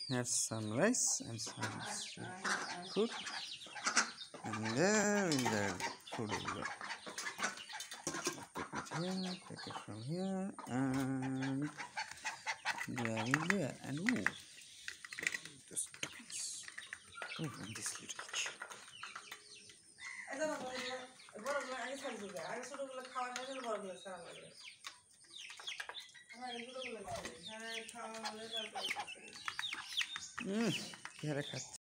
Here's some rice and some food. And there is the food over there. Take it from here, and there is there. And ooh, this happens. Oh, and this little chick. কি হারে খাচ্ছে